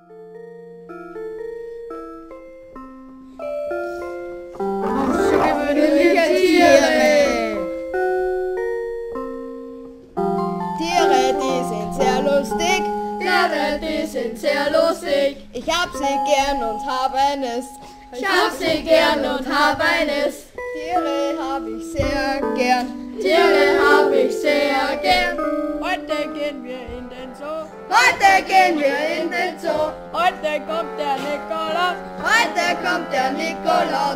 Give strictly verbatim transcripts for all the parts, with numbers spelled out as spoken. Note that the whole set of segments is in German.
Außergewöhnliche Tiere. Tiere, die sind sehr lustig. Tiere, die sind sehr lustig. Ich hab sie gern und hab eines. Ich hab sie gern und hab eines. Tiere hab ich sehr gern. Tiere hab ich sehr gern. Heute gehen wir in den Zoo. Heute gehen wir in den Zoo. Heute kommt der Nikolaus. Heute kommt der Nikolaus.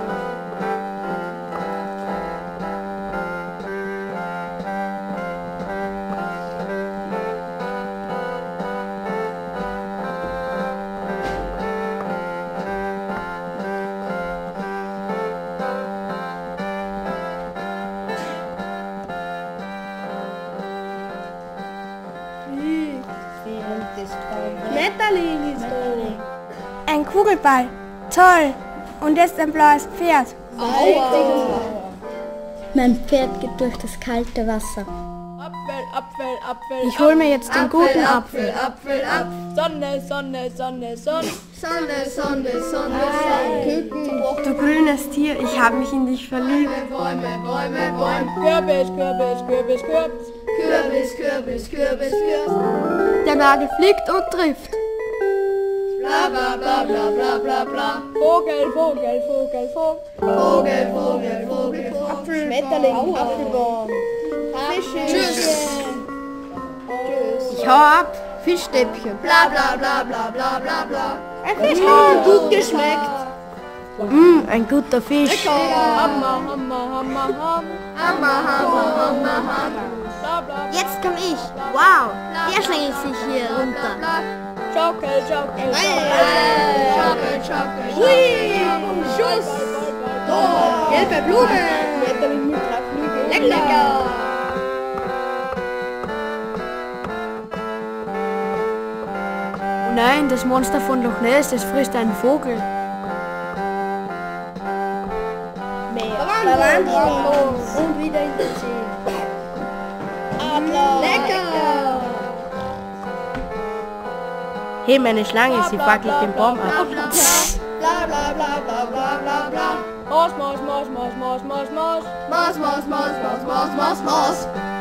Schmetterling ist da. Ein Kugelball. Toll. Und jetzt ein blaues Pferd. Aua. Mein Pferd geht durch das kalte Wasser. Apfel, Apfel, Apfel. Ich hol mir jetzt den guten Apfel. Apfel, Apfel. Sonne, Sonne, Sonne, Sonne. Sonne, Sonne, Sonne, Sonne. Du grünes Tier, ich hab mich in dich verliebt. Bäume, Bäume, Bäume. Kürbis, Kürbis, Kürbis, Kürbis. Kürbis, Kürbis, Kürbis, Kürbis. Der Nagel fliegt und trifft. Bla, bla, bla, bla, bla, bla, bla. Vogel, Vogel, Vogel, Vogel. Vogel, Vogel, Vogel, Vogel. Schmetterling, Apfelbaum. Fische. Tschüss. Ich hau ab. Fischstäbchen. Bla, bla, bla, bla, bla, bla, bla. Ein Fischstäbchen. Gut geschmeckt. Mmh, ein guter Fisch. Hammer, Hammer, Hammer, Hammer. Hammer, Hammer, Hammer, Hammer. Bla, bla, Jetzt komm ich. Wow, der schlängelt sich hier runter. Schaukel, Schaukel, Schaukel, Schaukel, Hui. Schuss. Schaukel. Gelbe Blume. Schmetterling mit drei Flügeln. Lecker. Lecker. Oh nein, das Monster von Loch Ness, es frisst einen Vogel. Verwandlungslos. Und wieder in den See. Adler. Lecker. Hey, meine Schlange, sie fackelt den Baum ab. Bla bla bla bla bla bla bla. Maus, Maus, Maus, Maus, Maus, Maus, Maus. Maus, Maus, Maus, Maus, Maus, Maus, Maus.